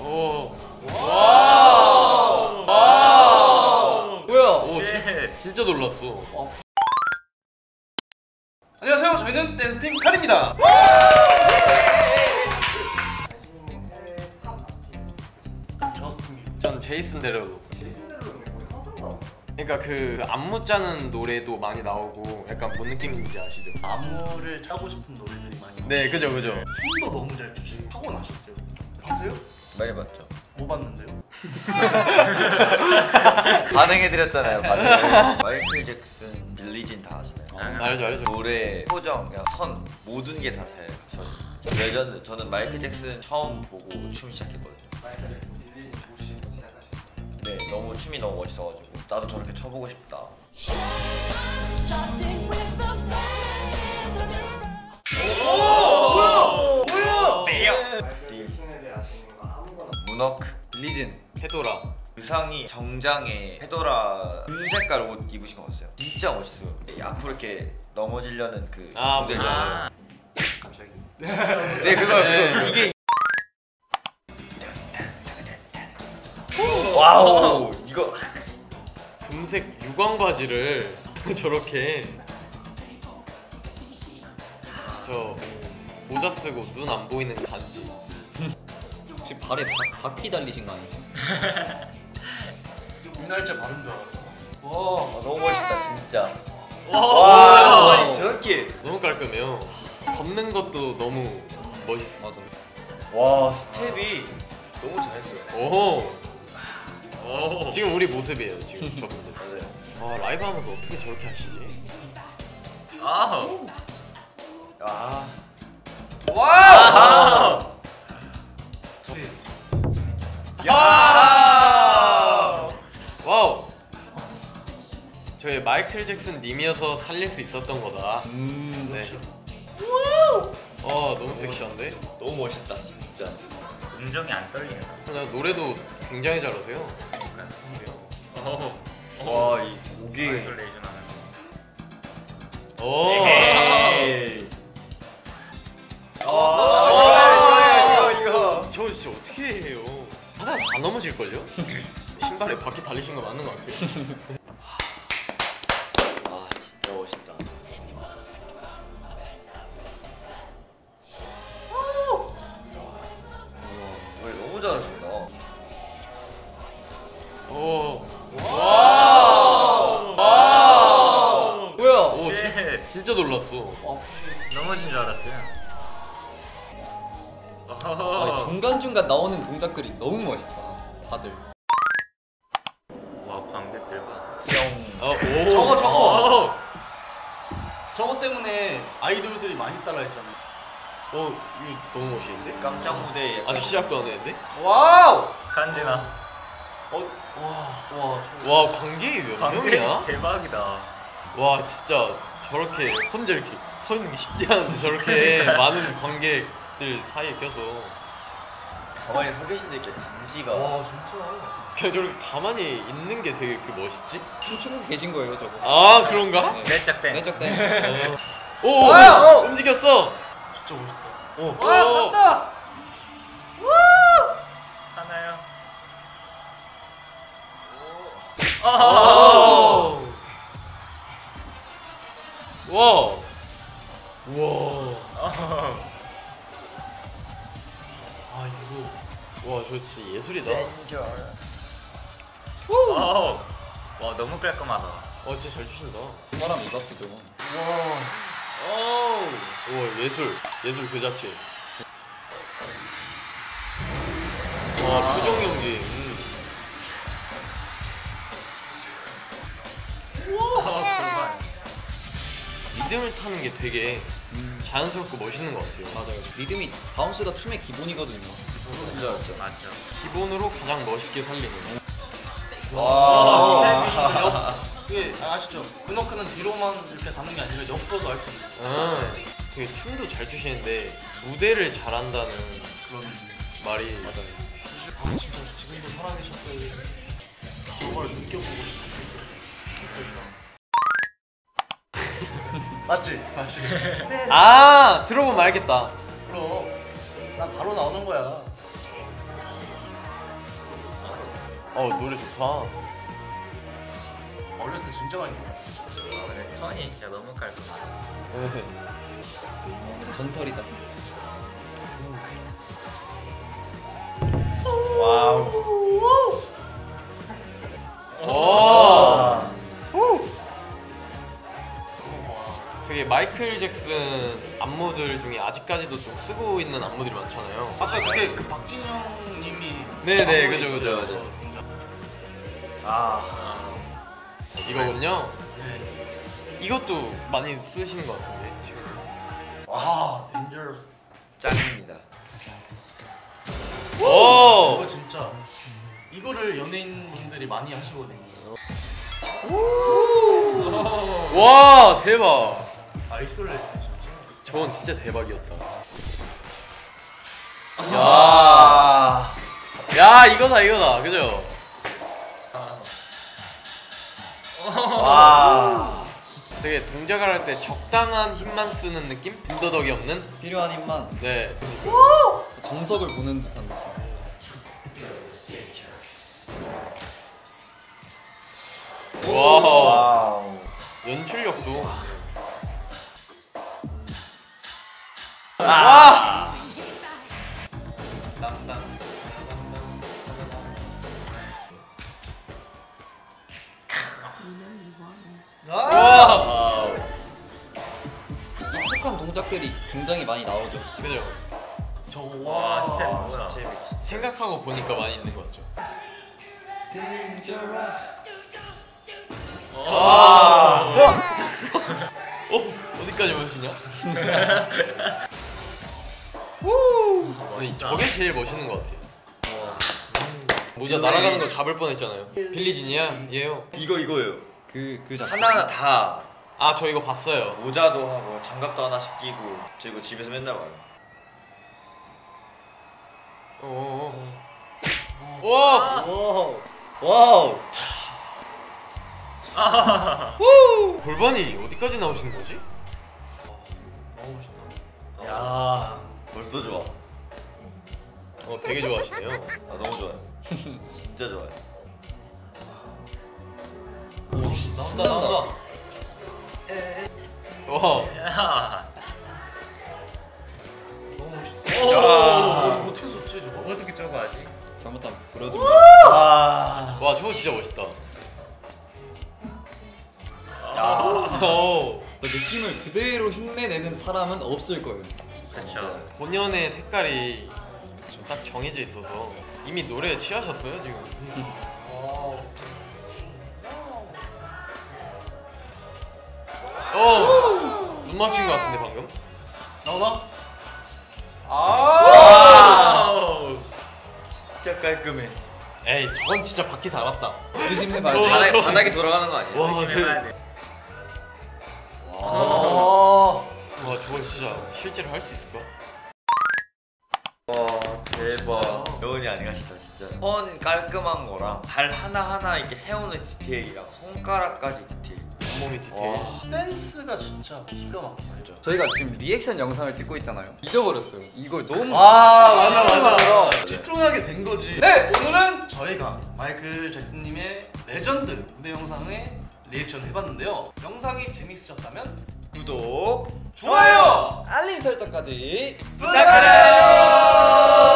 오. 와. 와. 뭐야? 오, 진짜 놀랐어. 안녕하세요. 저희는 댄스팀 칼입니다. 전 제이슨 데레로. 그러니까 그 안무 짜는 노래도 많이 나오고 약간 뭔 느낌인지 아시죠? 안무를 짜고 싶은 노래들이 많이 나와요. 네, 그죠. 춤도 너무 잘 추시고 타고나셨어요. 봤어요? 많이 봤죠. 못 봤는데요. 반응해드렸잖아요. 반응. 마이클 잭슨, 빌리진 다 아시나요? 알죠. 노래, 표정, 그냥 선 모든 게 다 잘 갖춰져. 레전드. 저는 마이클 잭슨 처음 보고 춤 시작했거든요. 마이클 잭슨, 빌리진 보시고 시작하셨어요? 네, 너무 춤이 너무 멋있어가지고 나도 저렇게 춰보고 싶다. 문워크, 빌리진, 페도라. 의상이 정장에 페도라 금 색깔 옷 입으신 거 봤어요? 진짜 멋있어요. 앞으로 이렇게 넘어지려는 그 모델잖아요. 갑자기. 네, 그거 이게 와우 이거 금색 유광 바지를 저렇게 저 모자 쓰고 눈 안 보이는 간지. 혹시 발에 바퀴 달리신 거 아니에요? 윤날짜 바른 줄 알았어. 와 너무 멋있다 진짜. 와, 아니 저렇게 너무 깔끔해요. 걷는 것도 너무 멋있어. 맞아. 와 스텝이 너무 잘했어요. 오. 지금 우리 모습이에요. 지금 저분들. 맞아요. 와, 라이브 하면서 어떻게 저렇게 하시지? 아 와! 와우. 저희 마이클 잭슨 님이어서 살릴 수 있었던 거다. 네. 너무 섹시한데? 너무 멋있다 진짜. 음정이 안 떨리네. 노래도 굉장히 잘하세요. 와 이 곡이 아이솔레이션 하면서. 오. 에이. 이거 저 진짜 어떻게 해요? 하나 다 넘어질걸요? 신발에 바퀴 달리신 거 맞는 거 같아요. 아 진짜 멋있다. 노래 너무 잘하신다. 오. 와. 뭐야? 오, 진짜 놀랐어. 넘어진 줄 알았어요. 아니, 중간중간 나오는 동작들이 너무 멋있다. 다들. 와 관객들 봐. 오. 저거. 저거 때문에 아이돌들이 많이 따라했잖아요. 이거 너무 멋있는데? 깜짝 무대. 아직 시작도 안 했는데? 와우! 간지나. 와, 관객이 몇 명이야? 대박이다. 와, 진짜 저렇게 혼자 이렇게 서 있는 게 쉽지 않은데 저렇게 많은 관객들 사이에 껴서 가만히 서 계신데 이렇게 감지가. 와 진짜. 그냥 저렇게 가만히 있는 게 되게 멋있지? 춤추고 계신 거예요, 저거. 아, 그런가? 네. 내적 댄스. 내적 댄스. 오, 움직였어. 진짜 멋있다. 와, 간다! 하나요. 와. 와, 저 진짜 예술이다. 와 너무 깔끔하다. 진짜 잘 추신다. 그 사람 이봤어죠. 와, 예술 그 자체. 와, 표정 연기. 리듬을 타는 게 되게 자연스럽고 멋있는 것 같아요. 맞아요. 리듬이 바운스가 춤의 기본이거든요. 진짜 진짜. 맞죠. 기본으로 가장 멋있게 살리는. 이게 아시죠? 근워크는 뒤로만 이렇게 가는 게 아니라 옆으로도 할 수 있는. 되게 춤도 잘 추시는데 무대를 잘한다는 그런 말이 진짜 지금도 살아계셨어요. 그걸 느껴보고 싶었을 때. 맞지? 들어보면 알겠다. 그럼 난 바로 나오는 거야. 노래 좋다. 어렸을 때 진짜 많이 들었어. 근데 턴이 진짜 너무 깔끔하다. 전설이다. 와우. 오. 되게 마이클 잭슨 안무들 중에 아직까지도 좀 쓰고 있는 안무들이 많잖아요. 아까 그게 그 박진영님이 네네, 안무에 그죠, 있어요. 그죠. 아. 이거군요. 네. 이것도 많이 쓰시는 것 같은데 지금. 와, 덴저러스. 짱입니다. 오. 이거 진짜 이거를 연예인분들이 많이 하시거든요. 와 대박. 아이솔레이트 진짜. 저건 진짜 대박이었다. 야. 야 이거다 그죠? 와. 되게 동작을 할 때 적당한 힘만 쓰는 느낌? 빈더덕이 없는? 필요한 힘만 네. 정석을 보는 듯한 느낌. 와 와우. 연출력도. 와. 와 익숙한 동작들이 굉장히 많이 나오죠. 그죠? 저거 와, 스텝 뭐야? 스텝이 생각하고 보니까 많이 있는 것 같죠. 와. 어디까지 보시냐? 멋있다. 저게 제일 멋있는 것 같아요. 모자 날아가는 거 잡을 뻔했잖아요. 빌리진이야? 얘요. 이거예요. 그 작품. 하나하나 다 아 저 이거 봤어요. 모자도 하고 장갑도 하나씩 끼고 저 이거 집에서 맨날 봐요. 와 와우. 골반이 어디까지 나오시는 거지? 너무 멋있다. 야. 벌써 좋아. 되게 좋아하시네요. 아 너무 좋아요. 진짜 좋아요. 나온다. 와 야. 너무 멋있다. 야. 어떻게 썼지 저거? 어떻게 저거 하지? 잘못하면 부러집니다. 와. 와 저거 진짜 멋있다. 야. 그 느낌을 그대로 흉내내는 사람은 없을 거예요. 그쵸. 본연의 색깔이 좀 딱 정해져 있어서 이미 노래에 취하셨어요 지금. 눈 맞춘 것 같은데 방금? 나오나? 와우. 진짜 깔끔해. 에이 저건 진짜 바퀴 달았다. 조심해봐야 저- 돼. 바닥에 돌아가는 거 아니에요? 와, 열심히 해봐야 돼. 와 저거 진짜 실제로 할 수 있을까? 와 대박. 여운이 아니가시다 진짜. 선 깔끔한 거랑 발 하나하나 이렇게 세우는 디테일이랑 손가락까지 디테일. 온몸이 디테일. 와. 센스가 진짜 기가 막히죠. 저희가 지금 리액션 영상을 찍고 있잖아요. 잊어버렸어요. 이걸 너무 맞아. 집중하게 된 거지. 네! 오늘은 저희가 마이클 잭슨님의 레전드 무대 영상에 리액션 해봤는데요. 영상이 재밌으셨다면 구독. 좋아요! 알림 설정까지 부탁드려요!